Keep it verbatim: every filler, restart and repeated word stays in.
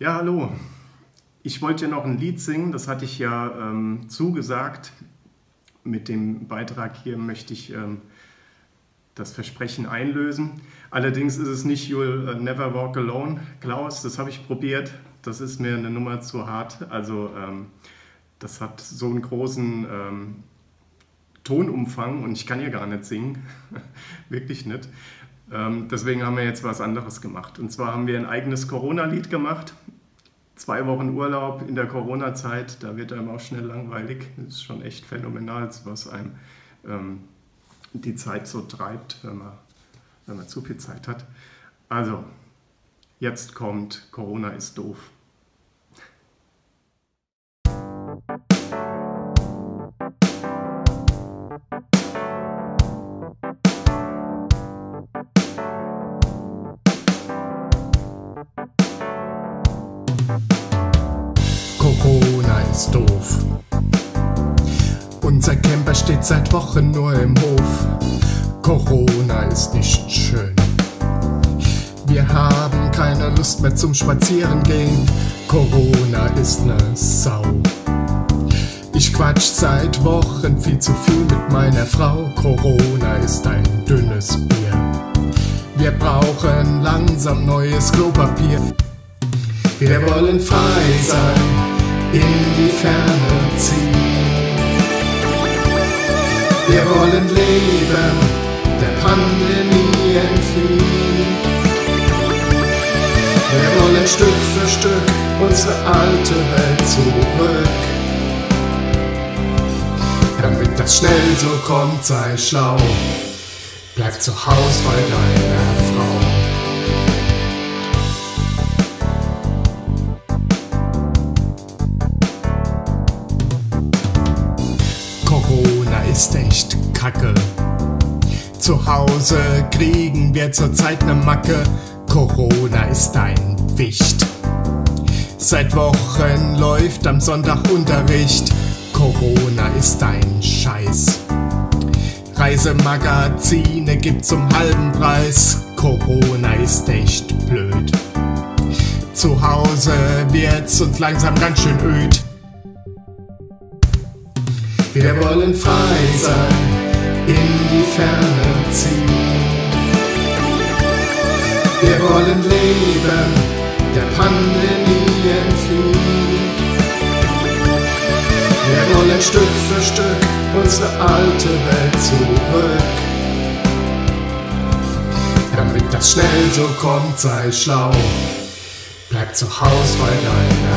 Ja, hallo. Ich wollte ja noch ein Lied singen, das hatte ich ja ähm, zugesagt. Mit dem Beitrag hier möchte ich ähm, das Versprechen einlösen. Allerdings ist es nicht You'll Never Walk Alone, Klaus, das habe ich probiert. Das ist mir eine Nummer zu hart. Also ähm, das hat so einen großen ähm, Tonumfang und ich kann ja gar nicht singen, wirklich nicht. Ähm, deswegen haben wir jetzt was anderes gemacht. Und zwar haben wir ein eigenes Corona-Lied gemacht. Zwei Wochen Urlaub in der Corona-Zeit, da wird einem auch schnell langweilig. Das ist schon echt phänomenal, was einem ähm, die Zeit so treibt, wenn man, wenn man zu viel Zeit hat. Also, jetzt kommt Corona ist doof. Corona ist doof. Unser Camper steht seit Wochen nur im Hof. Corona ist nicht schön. Wir haben keine Lust mehr zum Spazierengehen. Corona ist ne Sau. Ich quatsch seit Wochen viel zu viel mit meiner Frau. Corona ist ein dünnes Bier. Wir brauchen langsam neues Klopapier. Wir wollen frei sein, in die Ferne ziehen. Wir wollen leben, der Pandemie entfliehen. Wir wollen Stück für Stück unsere alte Welt zurück. Damit das schnell so kommt, sei schlau. Bleib zu Haus bei deiner Frau. Corona ist echt kacke. Zu Hause kriegen wir zurzeit ne Macke. Corona ist ein Wicht. Seit Wochen läuft am Sonntag Unterricht. Corona ist ein Scheiß. Reisemagazine gibt's zum halben Preis. Corona ist echt blöd. Zu Hause wird's uns langsam ganz schön öd. Wir wollen frei sein, in die Ferne ziehen. Wir wollen leben, der Pandemie entfliehen. Wir wollen Stück für Stück unsere alte Welt zurück. Damit das schnell so kommt, sei schlau. Bleib zu Haus bei deiner